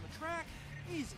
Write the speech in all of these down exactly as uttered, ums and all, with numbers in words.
the track? Easy.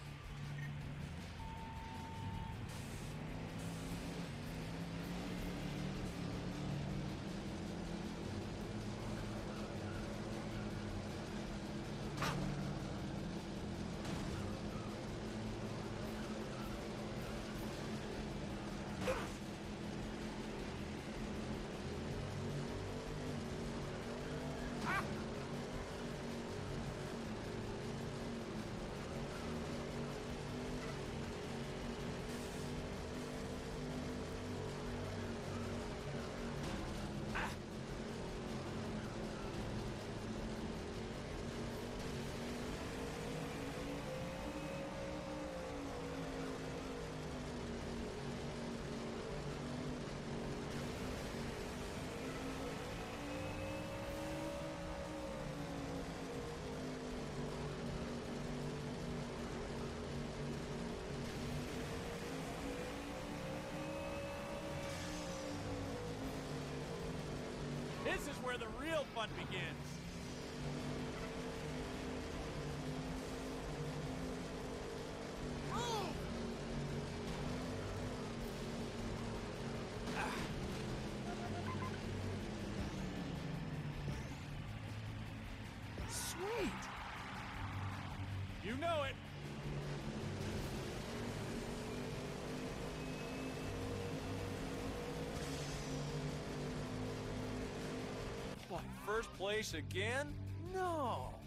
This is where the real fun begins. Move! Ah. Sweet! You know it. What, first place again? No.